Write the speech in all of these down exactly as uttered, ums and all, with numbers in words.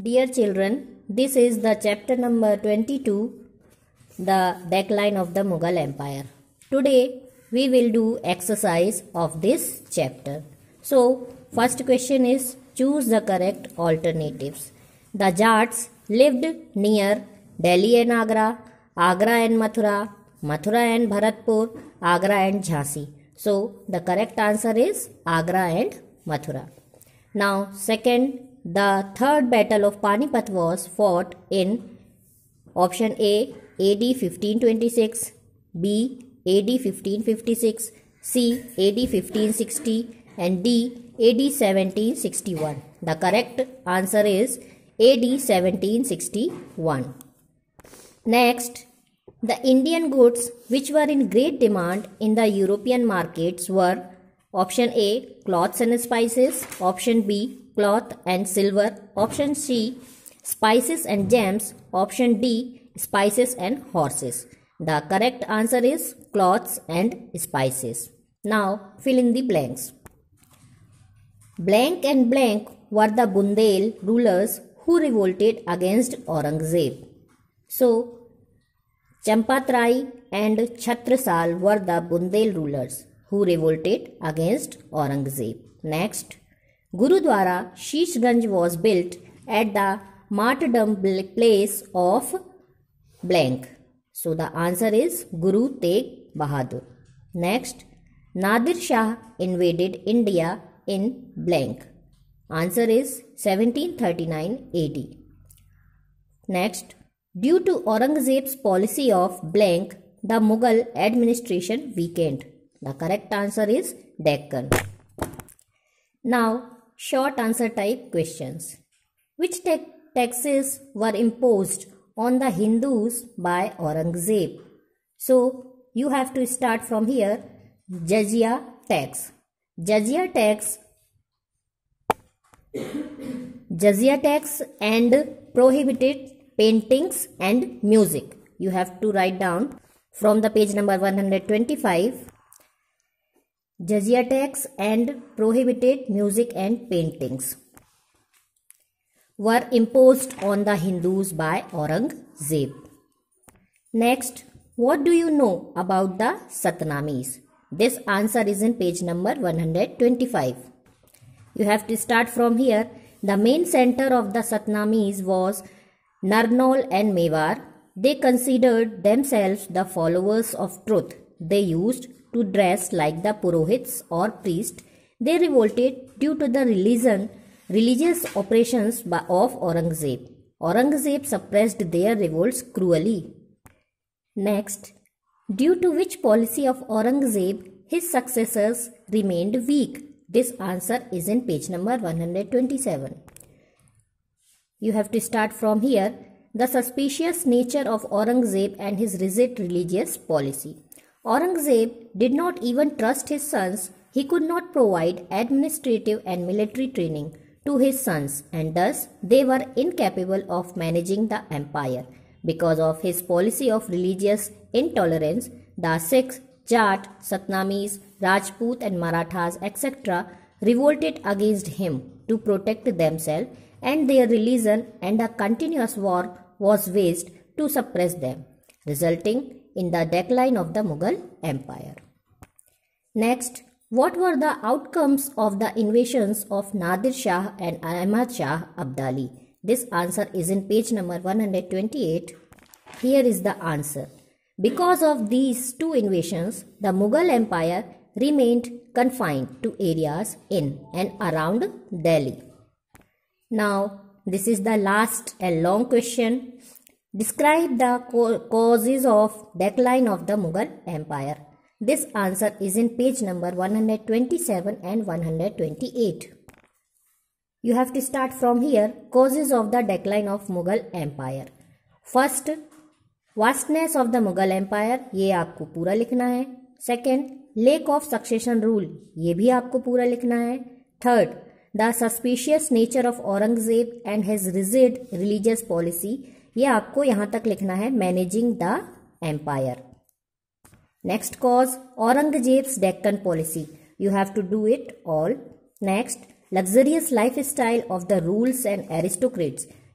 Dear children, this is the chapter number twenty-two, the decline of the Mughal Empire. Today we will do exercise of this chapter. So, first question is choose the correct alternatives. The Jats lived near Delhi and Agra, Agra and Mathura, Mathura and Bharatpur, Agra and Jhansi. So, the correct answer is Agra and Mathura. Now, second, the third battle of Panipat was fought in option A, A D fifteen twenty-six, B, A D fifteen fifty-six, C, A D fifteen sixty and D, A D seventeen sixty-one. The correct answer is A D seventeen sixty-one. Next, the Indian goods which were in great demand in the European markets were option A, cloths and spices, option B, cloth and silver, option C, spices and gems, option D, spices and horses. The correct answer is cloths and spices. Now fill in the blanks. Blank and blank were the Bundel rulers who revolted against Aurangzeb. So, Champatrai and Chhatrasal were the Bundel rulers who revolted against Aurangzeb. Next, Gurudwara Shishganj was built at the martyrdom place of blank. So the answer is Guru Tegh Bahadur. Next, Nadir Shah invaded India in blank. Answer is seventeen thirty-nine A D. Next, due to Aurangzeb's policy of blank, the Mughal administration weakened. The correct answer is Deccan. Now, short answer type questions. Which te- taxes were imposed on the Hindus by Aurangzeb? So, you have to start from here. Jizya tax. Jizya tax. Jizya tax and prohibited paintings and music. You have to write down from the page number one hundred twenty-five. Jizya tax and prohibited music and paintings were imposed on the Hindus by Aurangzeb. Next, what do you know about the Satnamis? This answer is in page number one hundred twenty-five. You have to start from here. The main center of the Satnamis was Narnaul and Mewar. They considered themselves the followers of truth. They used to dress like the Purohits or priests. They revolted due to the religion, religious operations of Aurangzeb. Aurangzeb suppressed their revolts cruelly. Next, due to which policy of Aurangzeb his successors remained weak? This answer is in page number one hundred twenty-seven. You have to start from here. The suspicious nature of Aurangzeb and his rigid religious policy. Aurangzeb did not even trust his sons. He could not provide administrative and military training to his sons, and thus they were incapable of managing the empire. Because of his policy of religious intolerance, the Sikhs, Jat, Satnamis, Rajput and Marathas, et cetera revolted against him to protect themselves and their religion, and a continuous war was waged to suppress them, resulting in the decline of the Mughal Empire. Next, what were the outcomes of the invasions of Nadir Shah and Ahmad Shah Abdali? This answer is in page number one hundred twenty-eight. Here is the answer. Because of these two invasions, the Mughal Empire remained confined to areas in and around Delhi. Now, this is the last and long question. Describe the causes of decline of the Mughal Empire. This answer is in page number one hundred twenty-seven and one hundred twenty-eight. You have to start from here. Causes of the decline of Mughal Empire. First, vastness of the Mughal Empire. ये आपको पूरा लिखना है. Second, lack of succession rule. ये भी आपको पूरा लिखना है. Third, the suspicious nature of Aurangzeb and his rigid religious policy. ये आपको यहाँ तक लिखना है. Managing the empire. Next cause, Aurangzeb's Deccan policy. You have to do it all. Next, luxurious lifestyle of the rules and aristocrats.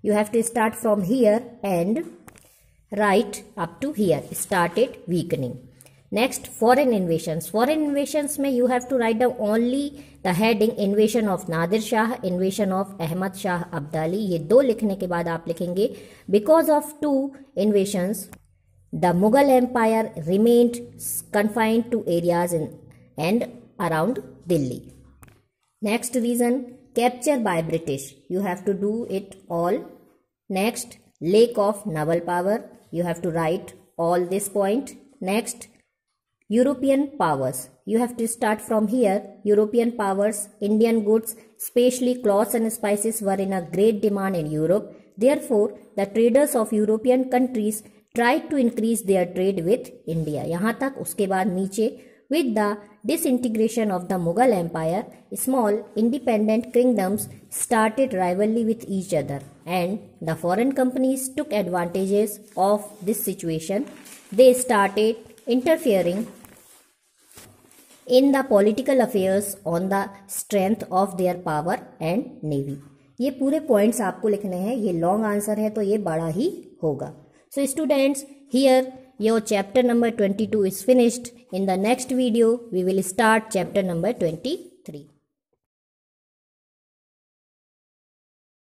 You have to start from here and write up to here. Started weakening. Next, foreign invasions. Foreign invasions में you have to write down only the heading invasion of Nadir Shah, invasion of Ahmad Shah Abdali. ये दो लिखने के बाद आप लिखेंगे because of two invasions, the Mughal Empire remained confined to areas in and around Delhi. Next reason, capture by British. You have to do it all. Next, lack of naval power. You have to write all this point. Next, European powers. You have to start from here. European powers, Indian goods, especially cloths and spices, were in a great demand in Europe. Therefore, the traders of European countries tried to increase their trade with India. यहाँ तक. उसके बाद नीचे, with the disintegration of the Mughal Empire, small independent kingdoms started rivalry with each other, and the foreign companies took advantages of this situation. They started interfering in the political affairs on the strength of their power and navy. ये पूरे points आपको लिखने हैं. ये long answer है तो ये बड़ा ही होगा. So students, here your chapter number twenty-two is finished. In the next video we will start chapter number twenty-three.